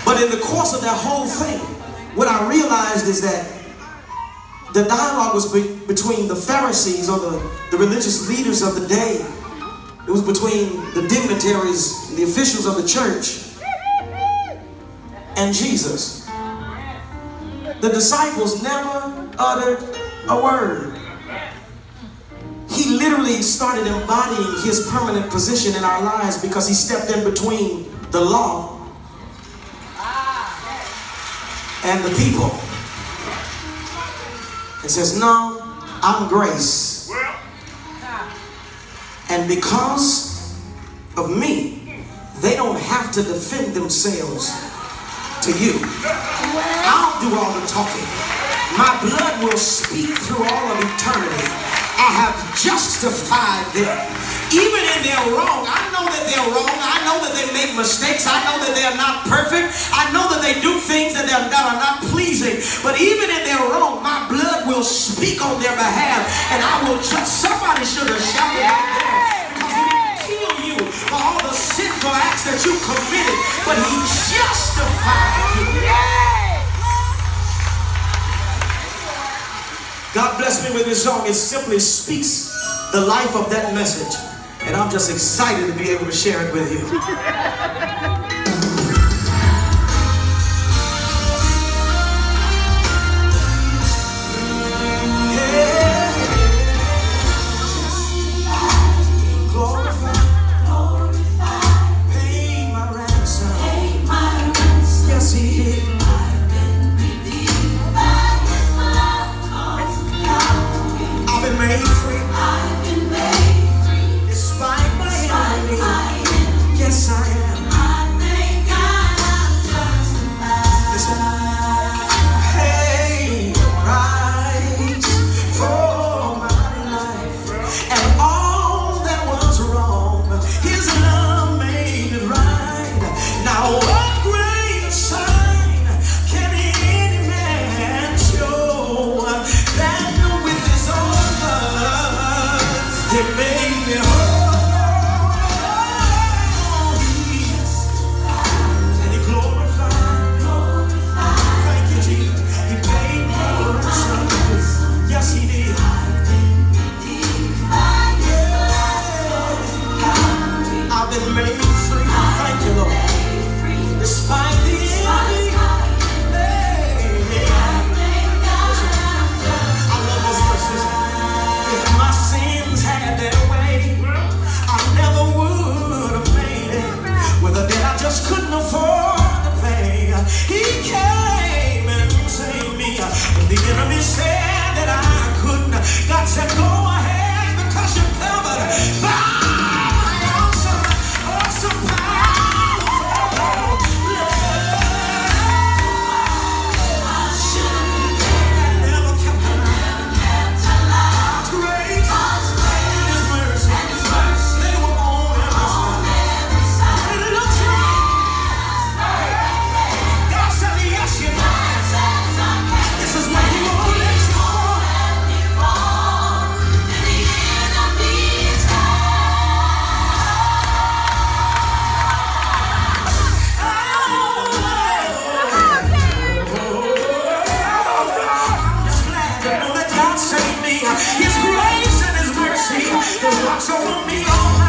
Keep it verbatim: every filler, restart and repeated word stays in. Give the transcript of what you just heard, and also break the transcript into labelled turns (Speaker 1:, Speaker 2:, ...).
Speaker 1: But in the course of that whole thing, what I realized is that the dialogue was be between the Pharisees, or the, the religious leaders of the day. It was between the dignitaries, the officials of the church, and Jesus. The disciples never uttered a word. He literally started embodying his permanent position in our lives because he stepped in between the law and the people. It says, no, I'm grace. And because of me, they don't have to defend themselves to you. I'll do all the talking. My blood will speak through all of eternity. I have justified them. Even in their wrong, I know that they're wrong. I know that they make mistakes. I know that they're not perfect. I know that they do things that, that are not pleasing. But even in their wrong, my blood will speak on their behalf. And I will just, somebody should have shouted out there. Because he didn't kill you for all the sinful acts that you committed, but he justified you. God bless me with this song. It simply speaks the life of that message. And I'm just excited to be able to share it with you.
Speaker 2: His grace and his mercy, the watch over me all night.